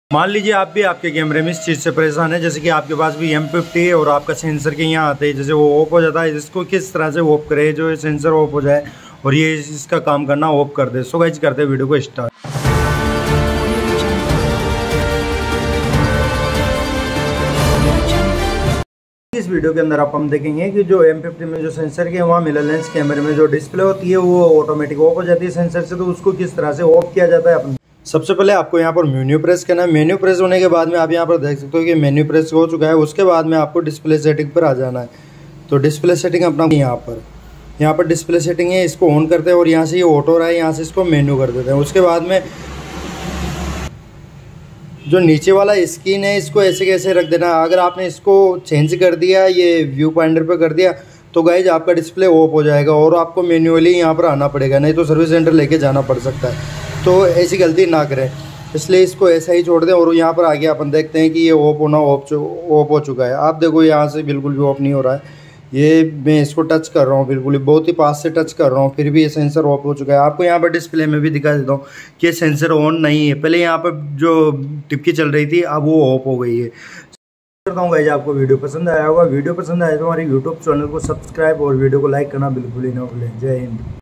मान लीजिए आप भी आपके कैमरे में इस चीज़ से परेशान है, जैसे कि आपके पास भी M50 है और आपका सेंसर के यहाँ आते हैं, जैसे वो ऑफ हो जाता है, इसको किस तरह से ऑफ करे जो सेंसर ऑफ हो जाए और ये इसका काम करना ऑफ कर दे। सो गाइस करते हैं वीडियो को स्टार्ट। इस वीडियो के अंदर हम देखेंगे कि जो M50 में जो सेंसर के वहाँ मिरर लेंस कैमरे में जो डिस्प्ले होती है वो ऑटोमेटिक ऑफ हो जाती है सेंसर से, तो उसको किस तरह से ऑफ किया जाता है। सबसे पहले आपको यहाँ पर मेन्यू प्रेस करना है। मेन्यू प्रेस होने के बाद में आप यहाँ पर देख सकते हो कि मेन्यू प्रेस हो चुका है। उसके बाद में आपको डिस्प्ले सेटिंग पर आ जाना है। तो डिस्प्ले सेटिंग अपना यहाँ पर डिस्प्ले सेटिंग है, इसको ऑन करते हैं और यहाँ से ये ऑटो रहा है, यहाँ से इसको मेन्यू कर देते हैं। उसके बाद में जो नीचे वाला स्क्रीन है इसको ऐसे कैसे रख देना। अगर आपने इसको चेंज कर दिया, ये व्यू पॉइंटर पे कर दिया, तो गाइज आपका डिस्प्ले ऑफ हो जाएगा और आपको मैन्युअली यहाँ पर आना पड़ेगा, नहीं तो सर्विस सेंटर लेके जाना पड़ सकता है। तो ऐसी गलती ना करें, इसलिए इसको ऐसा ही छोड़ दें। और यहाँ पर आगे अपन देखते हैं कि ये ऑफ हो चुका है। आप देखो यहाँ से बिल्कुल भी ऑफ नहीं हो रहा है। ये मैं इसको टच कर रहा हूँ, बिल्कुल ही बहुत ही पास से टच कर रहा हूँ, फिर भी ये सेंसर ऑफ हो चुका है। आपको यहाँ पर डिस्प्ले में भी दिखा देता हूँ कि ये सेंसर ऑन नहीं है। पहले यहाँ पर जो टिपकी चल रही थी अब वो ऑफ हो गई है। करता हूँ गाइज आपको वीडियो पसंद आया होगा। वीडियो पसंद आया तो हमारे यूट्यूब चैनल को सब्सक्राइब और वीडियो को लाइक करना बिल्कुल ही ना भूलें। जय हिंद।